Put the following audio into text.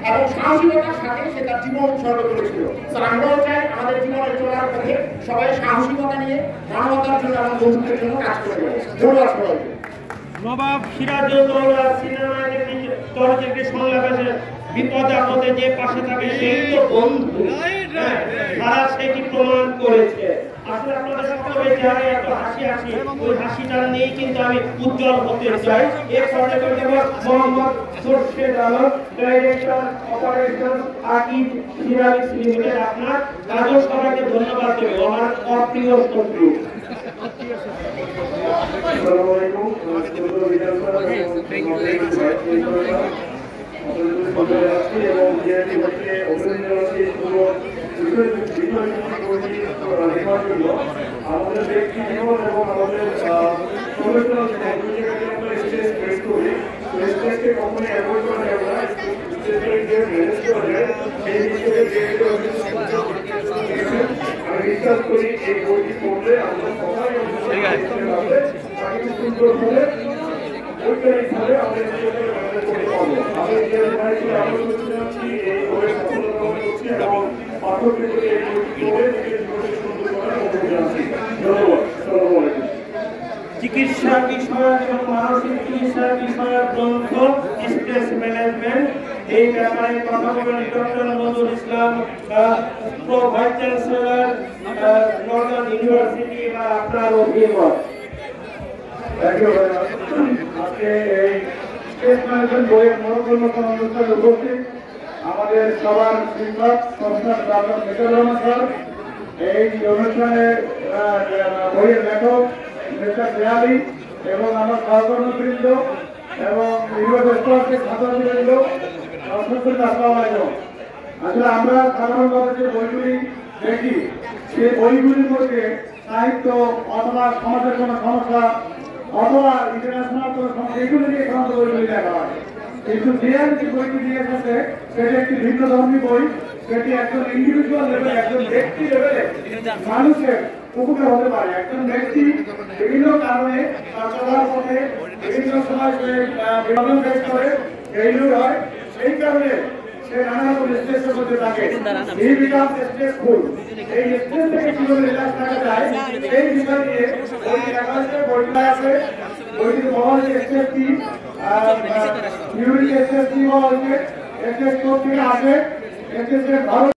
এবং সাহসিকতার সাথে সে তার জীবন উৎসর্গ করেছিল। আমরাও চাই আমাদের জীবনে চলার পথে সবাই সাহসিকতা নিয়ে মানবতার জন্য এবং বন্ধুত্বের জন্য কাজ করবে। ধন্যবাদ সবাইকে। নবাব সিরাজউদ্দৌলা সিনেমায় চলচ্চিত্রে সংলাপে বিপদ আপদে যে পাশে থাকে সেই তো বন্ধু, তারা সেটি প্রমাণ করেছে। আসলে আপনাদের সকলের চেহারায় এত হাসি হাসি, ওই হাসিটা নিয়েই কিন্তু আমি উজ্জ্বল হতে চাই। এর পরে Mohammad Khurshed Alam, director operation Akib ceramics limited. আপনার কাজও সবাইকে ধন্যবাদ দেবে, আমার অপ্রিয় শত্রু। আমাদের ব্যক্তি জীবন এবং আমাদের কখনই অ্যাভয়েড করা যাবে না। আমি বিশ্বাস করি এই বইটি পড়লে আমরা সবাই সুন্দরভাবে বৈজ্ঞানিকভাবে আমাদের করতে পারবো। আমি এই বইয়ের সফলতা করছি এবং পাঠকদের এই বইটি পড়ে সুন্দর করার অনুরোধ জানাচ্ছি। ধন্যবাদ। আসসালামু আলাইকুম। চিকিৎসা বিষয়ক এবং মানসিক চিকিৎসা বিষয়ক গ্রন্থ স্ট্রেস ম্যানেজমেন্ট, এই ব্যাপারে কথা বলেন doctor Nazrul Islam, vice chancellor northern university. বা আপনার অভিমত। আজকে এই স্ট্রেস ম্যানেজমেন্ট বইয়ের মনোকর্মক্ষম অনুষ্ঠানে উপস্থিত আমাদের সবার শিক্ষক সংস্থার স্যার, এই অনুষ্ঠানে বইয়ের লেখক মিস্টার দেয়ালি এবং আমার সহকর্মীবৃন্দ এবং ইউনিভার্সিটির ছাত্রবৃন্দ, আসসালামু আলাইকুম। আসলে আমরা সাধারণভাবে যে বইগুলি দেখি সেই বইগুলির মধ্যে সাহিত্য অথবা সমাজের কোনো সমস্যা অথবা ইন্টারন্যাশনাল কোনো সমস্যা এগুলো নিয়ে সাধারণত বইগুলি দেখা হয়। কিন্তু দেয়াল যে বইটি দিয়ে এসেছে সেটি একটি ভিন্ন ধর্মী বই। সেটি একজন ইন্ডিভিজুয়াল লেভেলে, একজন ব্যক্তি লেভেলে মানুষের উপকার হতে পারে। একজন ব্যক্তি বিভিন্ন কারণে তার চলার পথে বিভিন্ন সময় সে বিনোদন ফেস করে, ফেইলিউর হয়, সেই কারণে সে নানা রকম স্ট্রেসের মধ্যে থাকে। এই বিকাশ স্ট্রেসফুল, এই স্ট্রেস থেকে কিভাবে রিল্যাক্স থাকা যায় সেই বিষয় নিয়ে বইটি লেখা হয়েছে। বইটি আছে, বইটির বলা হয়েছে স্ট্রেস কি, নিউরিক স্ট্রেস কি বলা হয়েছে, স্ট্রেস কোথা থেকে আসে, স্ট্রেসের